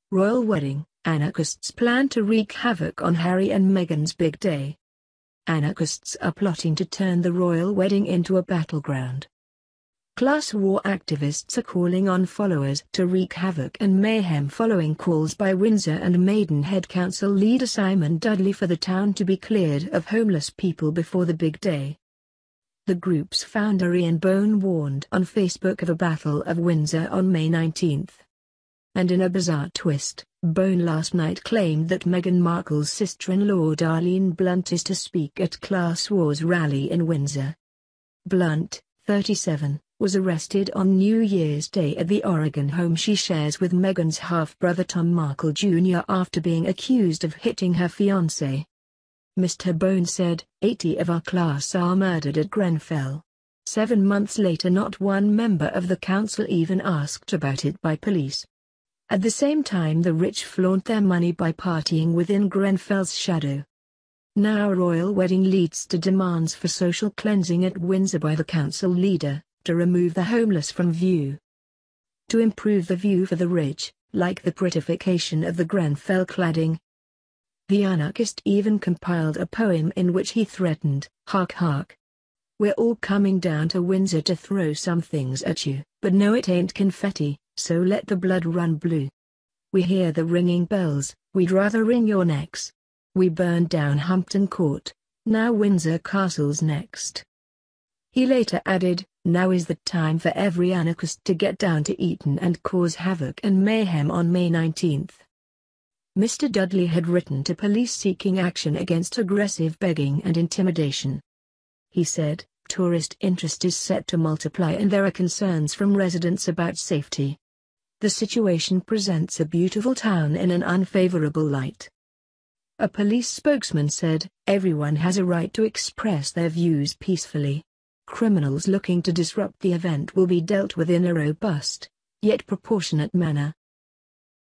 Royal wedding, anarchists plan to wreak havoc on Harry and Meghan's big day. Anarchists are plotting to turn the royal wedding into a battleground. Class war activists are calling on followers to wreak havoc and mayhem following calls by Windsor and Maidenhead Council leader Simon Dudley for the town to be cleared of homeless people before the big day. The group's founder Ian Bone warned on Facebook of a Battle of Windsor on May 19. And in a bizarre twist, Bone last night claimed that Meghan Markle's sister-in-law Darlene Blunt is to speak at Class War's rally in Windsor. Blunt, 37, was arrested on New Year's Day at the Oregon home she shares with Meghan's half-brother Tom Markle Jr. after being accused of hitting her fiancé. Mr. Bone said, 80 of our class are murdered at Grenfell. 7 months later not one member of the council even asked about it by police. At the same time the rich flaunt their money by partying within Grenfell's shadow. Now royal wedding leads to demands for social cleansing at Windsor by the council leader, to remove the homeless from view. To improve the view for the rich, like the prettification of the Grenfell cladding. The anarchist even compiled a poem in which he threatened, "Hark hark. We're all coming down to Windsor to throw some things at you, but no it ain't confetti, so let the blood run blue. We hear the ringing bells, we'd rather wring your necks. We burned down Hampton Court, now Windsor Castle's next." He later added, "Now is the time for every anarchist to get down to Eton and cause havoc and mayhem on May 19. Mr. Dudley had written to police seeking action against aggressive begging and intimidation. He said, "Tourist interest is set to multiply and there are concerns from residents about safety. The situation presents a beautiful town in an unfavorable light." A police spokesman said, "Everyone has a right to express their views peacefully. Criminals looking to disrupt the event will be dealt with in a robust, yet proportionate manner."